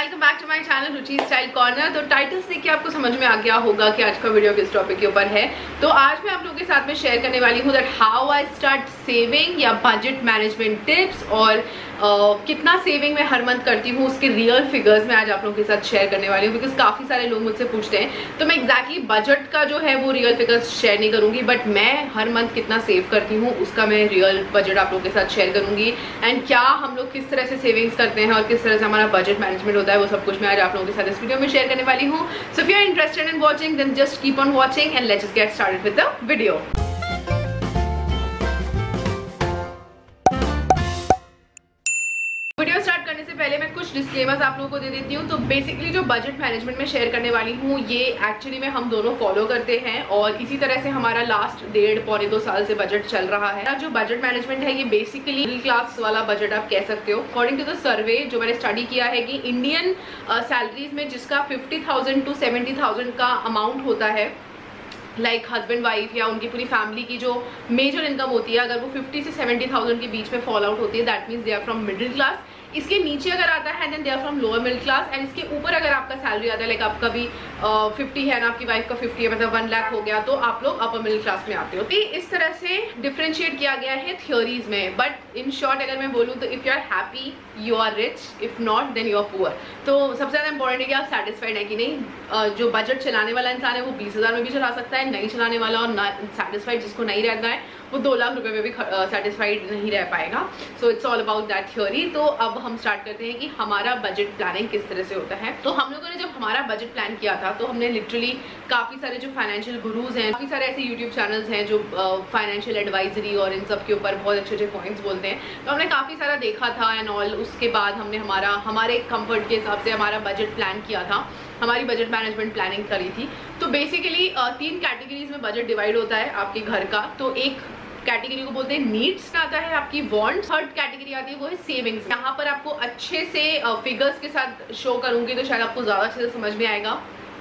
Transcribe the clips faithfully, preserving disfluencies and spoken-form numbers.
Welcome back to my channel Ruchi style corner. तो title से कि आपको समझ में आ गया होगा कि आज का वीडियो किस टॉपिक के ऊपर है। तो आज मैं आप लोगों के साथ में शेयर करने वाली हूँ that how I start saving या बजट मैनेजमेंट टिप्स और Uh, कितना सेविंग मैं हर मंथ करती हूँ उसके रियल फिगर्स मैं आज आप लोगों के साथ शेयर करने वाली हूँ। बिकॉज काफ़ी सारे लोग मुझसे पूछते हैं, तो मैं एक्जैक्टली exactly बजट का जो है वो रियल फिगर्स शेयर नहीं करूँगी, बट मैं हर मंथ कितना सेव करती हूँ उसका मैं रियल बजट आप लोगों के साथ शेयर करूँगी। एंड क्या हम लोग किस तरह से सेविंग्स करते हैं और किस तरह से हमारा बजट मैनेजमेंट होता है, वो सब कुछ मैं आज आप लोगों के साथ इस वीडियो में शेयर करने वाली हूँ। So if you are interested in watching then just keep on watching and let's get started with the video. Video start करने से पहले मैं कुछ डिस्क्लेमर्स आप लोगों को दे देती हूँ। तो बेसिकली जो बजट मैनेजमेंट में शेयर करने वाली हूँ ये एक्चुअली में हम दोनों फॉलो करते हैं और इसी तरह से हमारा लास्ट डेढ़ पौने दो साल से बजट चल रहा है। जो बजट मैनेजमेंट है ये बेसिकली मिडिल क्लास वाला बजट आप कह सकते हो। अकॉर्डिंग टू द सर्वे जो मैंने स्टडी किया है कि इंडियन सैलरीज में जिसका fifty thousand to seventy thousand का अमाउंट होता है, लाइक हस्बैंड वाइफ या उनकी पूरी फैमिली की जो मेजर इनकम होती है, अगर वो फिफ्टी से सेवेंटी थाउजेंड के बीच में फॉल आउट होती है that means they are from middle class. इसके नीचे अगर आता है then they are from lower middle class. And इसके ऊपर अगर आपका सैलरी आता है, लाइक आपका भी फिफ्टी है ना, आपकी वाइफ का फिफ्टी है, मतलब वन लाख हो गया, तो आप लोग अपर मिडिल क्लास में आते हो। तो इस तरह से डिफ्रेंशिएट किया गया है थियोरीज में, बट इन शॉर्ट अगर मैं बोलूँ तो if you are happy you are rich, if not then you are poor. तो सबसे ज़्यादा इंपॉर्टेंट है कि आप सेटिस्फाइड है कि नहीं। uh, जो बजट चलाने वाला इंसान है वो बीस हज़ार में भी चला सकता है, नहीं चलाने वाला और ना सेटिस्फाइड जिसको नहीं रहना है वो दो लाख रुपए में भी सेटिस्फाइड uh, नहीं रह पाएगा। So it's all about that theory. तो अब हम स्टार्ट करते हैं कि हमारा बजट प्लानिंग किस तरह से होता है। तो हम लोगों ने जब हमारा बजट प्लान किया था तो हमने लिटरली काफ़ी सारे जो फाइनेंशियल गुरुज हैं, काफ़ी सारे ऐसे यूट्यूब चैनल्स हैं जो फाइनेंशियल uh, एडवाइजरी और इन सब के ऊपर बहुत अच्छे अच्छे पॉइंट्स बोलते हैं, तो हमने काफ़ी सारा देखा था एंड ऑल। उसके बाद हमने हमारा हमारे कंफर्ट के हिसाब से हमारा बजट प्लान किया था, हमारी बजट मैनेजमेंट प्लानिंग करी थी। तो बेसिकली तीन कैटेगरीज में बजट डिवाइड होता है आपके घर का। तो एक कैटेगरी को बोलते हैं नीड्स में आता है आपकी वांट्स, थर्ड कैटेगरी आती है वो है सेविंग्स। यहाँ पर आपको अच्छे से फिगर्स के साथ शो करूंगी तो शायद आपको ज़्यादा अच्छे से समझ में आएगा।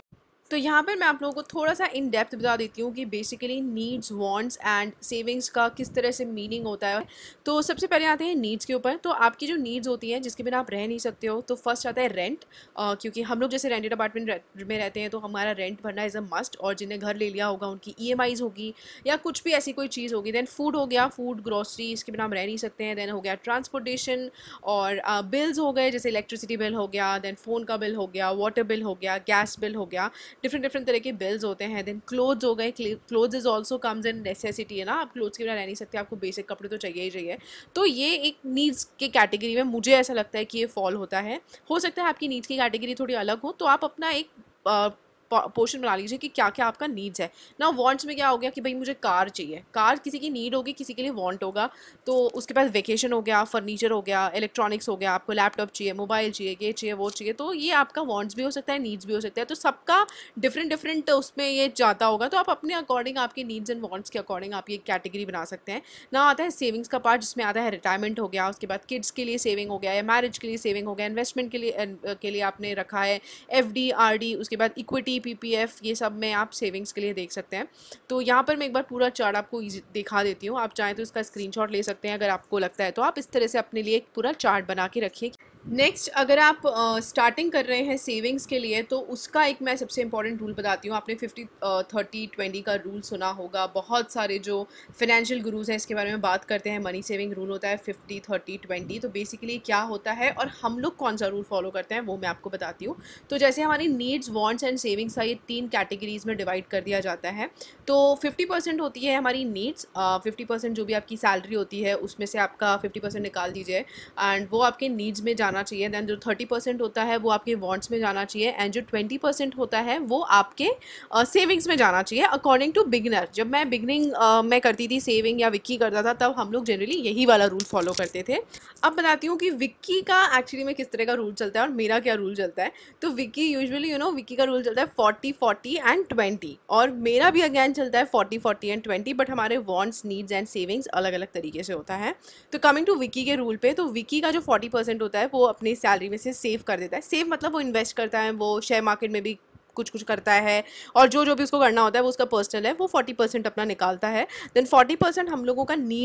तो यहाँ पर मैं आप लोगों को थोड़ा सा इन डेप्थ बता देती हूँ कि basically needs, wants and savings का किस तरह से मीनिंग होता है। तो सबसे पहले आते हैं नीड्स के ऊपर। तो आपकी जो नीड्स होती हैं जिसके बिना आप रह नहीं सकते हो, तो फर्स्ट आता है रेंट, क्योंकि हम लोग जैसे रेंटेड अपार्टमेंट में रहते हैं तो हमारा रेंट भरना इज़ अ मस्ट, और जिन्हें घर ले लिया होगा उनकी ई एम आईज़ होगी या कुछ भी ऐसी कोई चीज़ होगी। देन फूड हो गया, फूड ग्रॉसरी, इसके बिना हम रह नहीं सकते हैं। देन हो गया ट्रांसपोर्टेशन और बिल्स हो गए, जैसे इलेक्ट्रिसिटी बिल हो गया, देन फ़ोन का बिल हो गया, वाटर बिल हो गया, गैस बिल हो गया, डिफरेंट डिफरेंट तरह के बिल्स होते हैं। देन क्लोथ्स हो गए, clothes is also comes in necessity है ना, आप क्लोथ्स के बिना रह नहीं सकते, आपको बेसिक कपड़े तो चाहिए ही चाहिए। तो ये एक नीड्स के कैटेगरी में मुझे ऐसा लगता है कि ये फॉल होता है। हो सकता है आपकी नीड्स की कैटेगरी थोड़ी अलग हो, तो आप अपना एक पोर्शन बना लीजिए कि क्या क्या आपका नीड्स है ना। वांट्स में क्या हो गया कि भाई मुझे कार चाहिए, कार किसी की नीड होगी, किसी के लिए वांट होगा। तो उसके पास वेकेशन हो गया, फर्नीचर हो गया, इलेक्ट्रॉनिक्स हो गया, आपको लैपटॉप चाहिए, मोबाइल चाहिए, ये चाहिए, वो चाहिए। तो ये आपका वांट्स भी हो सकता है, नीड्स भी हो सकता है। तो सबका डिफरेंट डिफरेंट उसमें ये जाता होगा। तो आप अपने अकॉर्डिंग, आपके नीड्स एंड वांट्स के अकॉर्डिंग आप ये कैटेगरी बना सकते हैं ना। आता है सेविंग्स का पार्ट जिसमें आता है रिटायरमेंट हो गया, उसके बाद किड्स के लिए सेविंग हो गया या मैरिज के लिए सेविंग हो गया, इन्वेस्टमेंट के लिए के लिए आपने रखा है एफ डी आर डी, उसके बाद इक्विटी पी पी एफ, ये सब में आप सेविंग्स के लिए देख सकते हैं। तो यहाँ पर मैं एक बार पूरा चार्ट आपको दिखा देती हूँ, आप चाहें तो इसका स्क्रीनशॉट ले सकते हैं अगर आपको लगता है तो। आप इस तरह से अपने लिए एक पूरा चार्ट बना के रखिए। नेक्स्ट, अगर आप स्टार्टिंग uh, कर रहे हैं सेविंग्स के लिए तो उसका एक मैं सबसे इंपॉर्टेंट रूल बताती हूँ। आपने फिफ्टी थर्टी ट्वेंटी का रूल सुना होगा, बहुत सारे जो फाइनेंशियल गुरुज हैं इसके बारे में बात करते हैं। मनी सेविंग रूल होता है फिफ्टी थर्टी ट्वेंटी। तो बेसिकली क्या होता है और हम लोग कौन सा रूल फॉलो करते हैं वो मैं आपको बताती हूँ। तो जैसे हमारी नीड्स, वांट्स एंड सेविंग्स का ये तीन कैटेगरीज में डिवाइड कर दिया जाता है। तो फिफ्टी परसेंट होती है हमारी नीड्स, फिफ्टी परसेंट जो भी आपकी सैलरी होती है उसमें से आपका फिफ्टी परसेंट निकाल दीजिए एंड वो आपके नीड्स में जाना चाहिए। दैन जो थर्टी परसेंट होता है वो आपके वांट्स में जाना चाहिए एंड जो ट्वेंटी परसेंट होता है वो आपके सेविंग्स uh, में जाना चाहिए अकॉर्डिंग टू बिगनर। जब मैं बिगनिंग uh, मैं करती थी सेविंग या विक्की करता था तब हम लोग जनरली यही वाला रूल फॉलो करते थे। अब बताती हूँ कि विक्की का एक्चुअली में किस तरह का रूल चलता है और मेरा क्या रूल चलता है। तो Vicky usually you know Vicky का रूल चलता है फोर्टी फोर्टी एंड ट्वेंटी, और मेरा भी अगेन चलता है forty forty and twenty, but हमारे वांट्स, नीड्स एंड सेविंग्स अलग अलग तरीके से होता है। तो कमिंग टू विक्की के रूल पे, तो विक्की का जो फोर्टी परसेंट होता है वो अपनी सैलरी में से सेव कर देता है। सेव मतलब वो इन्वेस्ट करता है, वो शेयर मार्केट में भी कुछ कुछ करता है, और जो जो भी उसको करना होता है वो उसका पर्सनल है, वो फोर्टी परसेंट अपना निकालता है। देन फोर्टी परसेंट हम लोगों का नीड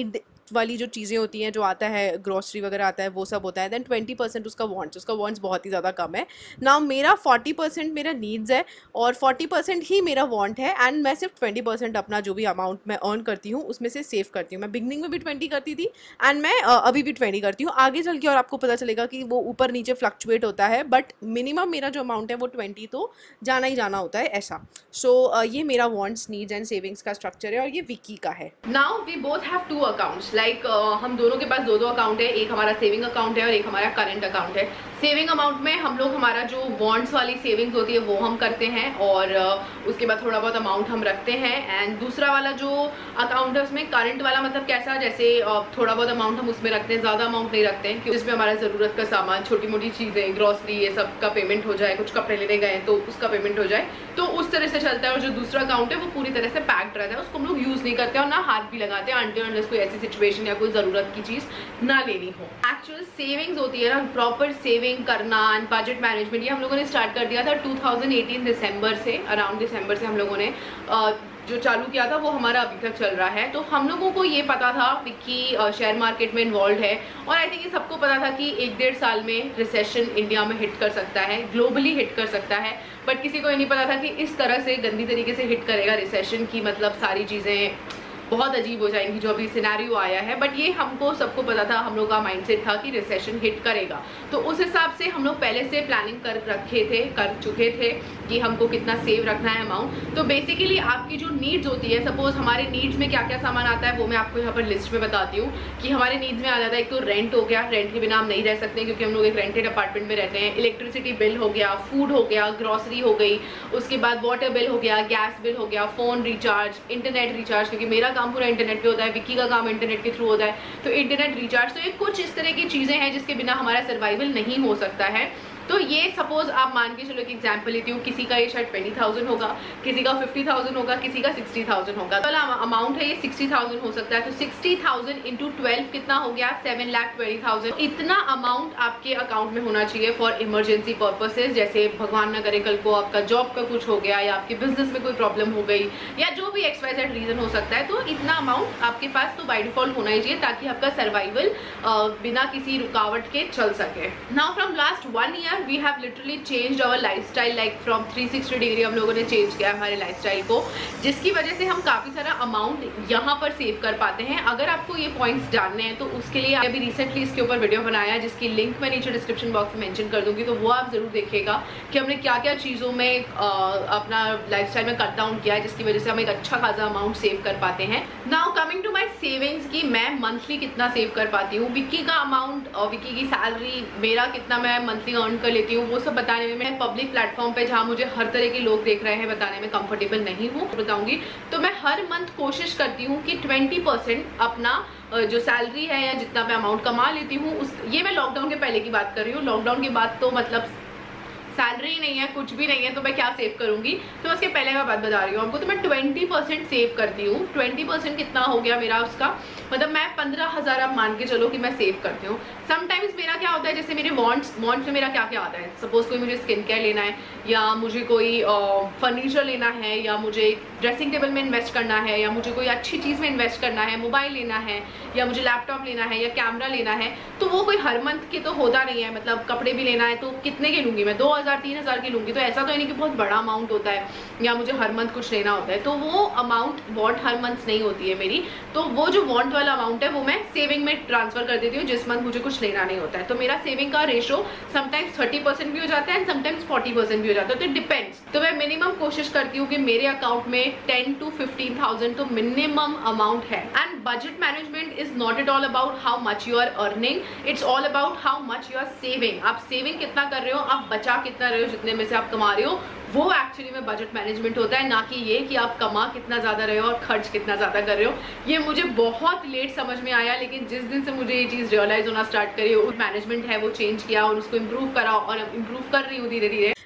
वाली जो चीज़ें होती हैं, जो आता है ग्रोसरी वगैरह आता है, वो सब होता है। देन ट्वेंटी परसेंट उसका वांट्स, उसका वांट्स बहुत ही ज़्यादा कम है ना। मेरा फोर्टी परसेंट मेरा नीड्स है और फोर्टी परसेंट ही मेरा वांट है, एंड मैं सिर्फ ट्वेंटी परसेंट अपना जो भी अमाउंट मैं अर्न करती हूँ उसमें से सेव करती हूँ। मैं बिगनिंग में भी ट्वेंटी करती थी एंड मैं uh, अभी भी ट्वेंटी करती हूँ। आगे चल के और आपको पता चलेगा कि वो ऊपर नीचे फ्लक्चुएट होता है, बट मिनिमम मेरा जो अमाउंट है वो ट्वेंटी तो जाना ही जाना होता है ऐसा। सो so, uh, ये मेरा वांट्स, नीड्स एंड सेविंग्स का स्ट्रक्चर है और ये विकी का है। Now we both have two accounts, like हम दोनों के पास दो दो अकाउंट है, एक हमारा सेविंग अकाउंट है और एक हमारा करंट अकाउंट है। सेविंग अमाउंट में हम लोग हमारा जो बॉन्ड्स वाली सेविंग्स होती है वो हम करते हैं और uh, उसके बाद थोड़ा बहुत अमाउंट हम रखते हैं। एंड दूसरा वाला जो अकाउंट है उसमें करंट वाला मतलब कैसा, जैसे uh, थोड़ा बहुत अमाउंट हम उसमें रखते हैं, ज़्यादा अमाउंट नहीं रखते हैं, जिसमें हमारा ज़रूरत का सामान, छोटी मोटी चीज़ें, ग्रॉसरी, ये सब का पेमेंट हो जाए, कुछ कपड़े लेने गए तो उसका पेमेंट हो जाए, तो उस तरह से चलता है। और जो दूसरा अकाउंट है वो पूरी तरह से पैक्ड रहता है, उसको हम लोग यूज़ नहीं करते और ना हाथ भी लगाते हैं अनटिल अनलेस कोई ऐसी सिचुएशन या कोई ज़रूरत की चीज़ ना लेनी हो। एक्चुअल सेविंग्स होती है ना, प्रॉपर सेविंग करना, बजट मैनेजमेंट, ये हम लोगों ने स्टार्ट कर दिया था टू थाउजेंड एटीन दिसंबर से, अराउंड दिसंबर से हम लोगों ने uh, जो चालू किया था वो हमारा अभी तक चल रहा है। तो हम लोगों को ये पता था कि शेयर मार्केट में इन्वॉल्व है और आई थिंक ये सबको पता था कि एक डेढ़ साल में रिसेशन इंडिया में हिट कर सकता है, ग्लोबली हिट कर सकता है, बट किसी को ये नहीं पता था कि इस तरह से गंदी तरीके से हिट करेगा रिसेशन की, मतलब सारी चीज़ें बहुत अजीब हो जाएंगी जो अभी सिनेरियो आया है। बट ये हमको सबको पता था, हम लोग का माइंडसेट था कि रिसेशन हिट करेगा, तो उस हिसाब से हम लोग पहले से प्लानिंग कर रखे थे कर चुके थे कि हमको कितना सेव रखना है अमाउंट। तो बेसिकली आपकी जो नीड्स होती है, सपोज हमारे नीड्स में क्या क्या सामान आता है वो मैं आपको यहाँ पर लिस्ट में बताती हूँ कि हमारे नीड्स में आ जाता है। एक तो रेंट हो गया, रेंट के बिना हम नहीं रह सकते क्योंकि हम लोग एक रेंटेड अपार्टमेंट में रहते हैं। इलेक्ट्रिसिटी बिल हो गया, फूड हो गया, ग्रॉसरी हो गई, उसके बाद वाटर बिल हो गया, गैस बिल हो गया, फोन रिचार्ज, इंटरनेट रिचार्ज, क्योंकि मेरा काम पूरा इंटरनेट पे होता है, विक्की का काम इंटरनेट के थ्रू होता है, तो इंटरनेट रिचार्ज। तो ये कुछ इस तरह की चीजें हैं जिसके बिना हमारा सर्वाइवल नहीं हो सकता है। तो ये सपोज आप मान के चलो, एक एग्जांपल लेती हूँ, किसी का ये शायद ट्वेंटी थाउजेंड होगा, किसी का फिफ्टी थाउजेंड होगा, किसी का सिक्सटी थाउजेंड होगा। तो अमाउंट है ये सिक्सटी थाउजेंड हो सकता है, तो सिक्सटी थाउजेंड इंटू ट्वेल्व कितना हो गया, सेवन लाख ट्वेंटी थाउजेंड। इतना अमाउंट आपके अकाउंट में होना चाहिए फॉर इमरजेंसी पर्पसेज, जैसे भगवान न करे कल को आपका जॉब का कुछ हो गया या आपके बिजनेस में कोई प्रॉब्लम हो गई या जो भी एक्स वाई जेड रीजन हो सकता है, तो इतना अमाउंट आपके पास तो बाय डिफॉल्ट होना ही चाहिए ताकि आपका सर्वाइवल बिना किसी रुकावट के चल सके। Now from last one year we have literally changed our lifestyle, like from three sixty degree हम लोगों ने चेंज किया हमारे लाइफस्टाइल को, जिसकी वजह से हम काफ़ी सारा अमाउंट यहाँ पर सेव कर पाते हैं। अगर आपको ये पॉइंट्स जानने हैं तो उसके लिए अभी रिसेंटली इसके ऊपर वीडियो बनाया है जिसकी लिंक मैं नीचे डिस्क्रिप्शन बॉक्स में मेंशन कर दूंगी, तो वो आप जरूर देखिएगा कि हमने क्या क्या चीज़ों में आ, अपना लाइफस्टाइल में कट डाउन किया है जिसकी वजह से हम एक अच्छा खासा अमाउंट सेव कर पाते हैं। Now coming to my savings की मैं मंथली कितना सेव कर पाती हूँ, विक्की का अमाउंट और विक्की की सैलरी, मेरा कितना मैं मंथली अर्न कर लेती हूँ, वो सब बताने में मैं पब्लिक प्लेटफॉर्म पे जहाँ मुझे हर तरह के लोग देख रहे हैं बताने में कंफर्टेबल नहीं हूँ बताऊंगी। तो मैं हर मंथ कोशिश करती हूँ कि ट्वेंटी परसेंट अपना जो सैलरी है या जितना मैं अमाउंट कमा लेती हूँ उस, ये मैं लॉकडाउन के पहले की बात कर रही हूँ, लॉकडाउन के बाद तो मतलब सैलरी नहीं है, कुछ भी नहीं है, तो मैं क्या सेव करूंगी, तो उसके पहले मैं बात बता रही हूँ आपको। तो मैं ट्वेंटी परसेंट सेव करती हूँ। ट्वेंटी परसेंट कितना हो गया मेरा उसका, मतलब मैं पंद्रह हज़ार आप मान के चलो कि मैं सेव करती हूँ। समटाइम्स मेरा क्या होता है, जैसे मेरे वॉन्ट्स वॉन्ट्स में मेरा क्या क्या आता है, सपोज कोई मुझे स्किन केयर लेना है या मुझे कोई फर्नीचर लेना है या मुझे ड्रेसिंग टेबल में इन्वेस्ट करना है या मुझे कोई अच्छी चीज़ में इन्वेस्ट करना है, मोबाइल लेना है या मुझे लैपटॉप लेना है या कैमरा लेना है, तो वो कोई हर मंथ के तो होता नहीं है। मतलब कपड़े भी लेना है तो कितने के लूँगी मैं, दो हज़ार तीन हज़ार की लूँगी, तो ऐसा तो नहीं कि बहुत बड़ा अमाउंट होता है या मुझे हर मंथ कुछ लेना होता है, तो वो अमाउंट वॉन्ट हर मंथ नहीं होती है मेरी। तो वो जो वॉन्ट वाला अमाउंट है वो मैं सेविंग में ट्रांसफर कर देती हूँ जिस मंथ मुझे कुछ लेना नहीं होता है। तो मेरा सेविंग का रेशो समटाइम्स थर्टी परसेंट भी हो जाता है एंड समटाइम्स फोर्टी परसेंट भी हो जाता है, तो डिपेंड्स। तो मैं मिनिमम कोशिश करती हूँ कि मेरे अकाउंट में टेन टू फिफ्टीन थाउजेंड तो मिनिमम अमाउंट है। And budget management is not at all about how much you are earning, it's all about how much you are saving. आप सेविंग कितना कर रहे हो, आप बचा कितना रहे हो, जितने में से आप कमा रहे हो, वो एक्चुअली में बजट मैनेजमेंट होता है, ना कि ये कि आप कमा कितना ज़्यादा रहे हो और खर्च कितना ज़्यादा कर रहे हो। ये मुझे बहुत लेट समझ में आया, लेकिन जिस दिन से मुझे ये चीज़ रियलाइज होना स्टार्ट करी, उस मैनेजमेंट है वो चेंज किया और उसको इम्प्रूव करा और इम्प्रूव कर रही हूँ धीरे धीरे।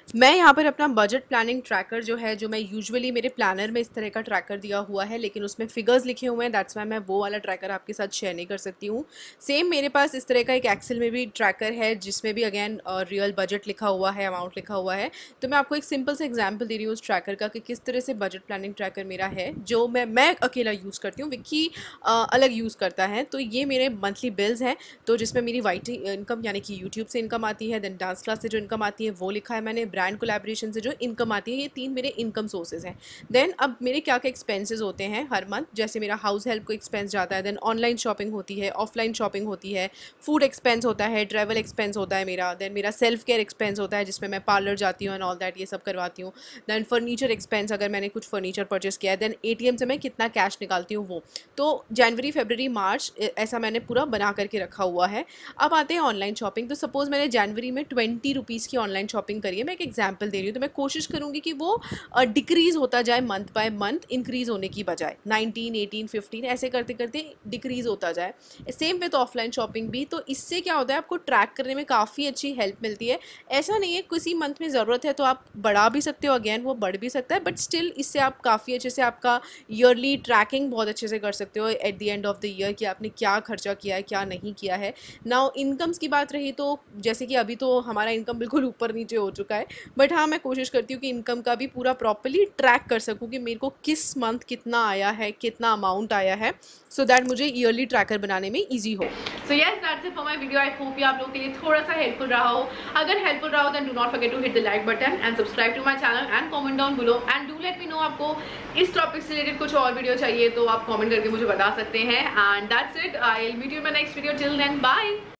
मैं यहाँ पर अपना बजट प्लानिंग ट्रैकर जो है, जो मैं यूजुअली मेरे प्लानर में इस तरह का ट्रैकर दिया हुआ है, लेकिन उसमें फिगर्स लिखे हुए हैं, दैट्स वाई मैं वो वाला ट्रैकर आपके साथ शेयर नहीं कर सकती हूँ। सेम मेरे पास इस तरह का एक एक्सेल में भी ट्रैकर है जिसमें भी अगेन रियल बजट लिखा हुआ है, अमाउंट लिखा हुआ है। तो मैं आपको एक सिंपल सा एग्जाम्पल दे रही हूँ उस ट्रैकर का कि किस तरह से बजट प्लानिंग ट्रैकर मेरा है, जो मैं मैं अकेला यूज़ करती हूँ, विक्की अलग यूज़ करता है। तो ये मेरे मंथली बिल्स हैं, तो जिसमें मेरी वाइट इनकम यानी कि यूट्यूब से इनकम आती है, देन डांस क्लास से जो इनकम आती है वो लिखा है मैंने, ब्रांड कोलैबोरेशन से जो इनकम आती है, ये तीन मेरे इनकम सोर्सेज हैं। देन अब मेरे क्या क्या एक्सपेंसेस होते हैं हर मंथ, जैसे मेरा हाउस हेल्प को एक्सपेंस जाता है, देन ऑनलाइन शॉपिंग होती है, ऑफलाइन शॉपिंग होती है, फूड एक्सपेंस होता है, ट्रैवल एक्सपेंस होता है मेरा, देन मेरा सेल्फ केयर एक्सपेंस होता है जिसमें मैं पार्लर जाती हूँ एंड ऑल दैट, ये सब करवाती हूँ। देन फर्नीचर एक्सपेंस, अगर मैंने कुछ फर्नीचर परचेस किया है, देन एटीएम से मैं कितना कैश निकालती हूँ वो। तो जनवरी फरवरी मार्च ऐसा मैंने पूरा बना करके रखा हुआ है। अब आते हैं ऑनलाइन शॉपिंग। तो सपोज़ मैंने जनवरी में ट्वेंटी रुपीज़ की ऑनलाइन शॉपिंग करी है, मैं एक एग्जांपल दे रही हूँ, तो मैं कोशिश करूँगी कि वो डिक्रीज़ होता जाए मंथ बाय मंथ, इंक्रीज़ होने की बजाय नाइनटीन एटीन फिफ्टीन ऐसे करते करते डिक्रीज़ होता जाए। सेम विद ऑफलाइन शॉपिंग भी। तो इससे क्या होता है, आपको ट्रैक करने में काफ़ी अच्छी हेल्प मिलती है। ऐसा नहीं है किसी मंथ में ज़रूरत है तो आप बढ़ा भी सकते हो, अगेन वो बढ़ भी सकता है, बट स्टिल इससे आप काफ़ी अच्छे से आपका ईयरली ट्रैकिंग बहुत अच्छे से कर सकते हो at the end of the year कि आपने क्या खर्चा किया है, क्या नहीं किया है। नाउ इनकम्स की बात रही तो जैसे कि अभी तो हमारा इनकम बिल्कुल ऊपर नीचे हो चुका है, बट हाँ मैं कोशिश करती हूँ कि इनकम का भी पूरा प्रॉपर्ली ट्रैक कर सकूँ कि मेरे को किस मंथ कितना आया है, कितना अमाउंट आया है, सो दैट मुझे ईयरली ट्रैकर बनाने में ईजी हो। So yes, that's it for my video. I hope ये आप लोगों के लिए थोड़ा सा हेल्पफुल रहा हो। अगर हेल्पफुल रहा हो then do not forget to hit the like button and subscribe to my channel and comment down below and do let me know आपको इस टॉपिक से रिलेटेड कुछ और वीडियो चाहिए तो आप कमेंट करके मुझे बता सकते हैं। And that's it, I will meet you in my next video. Till then bye.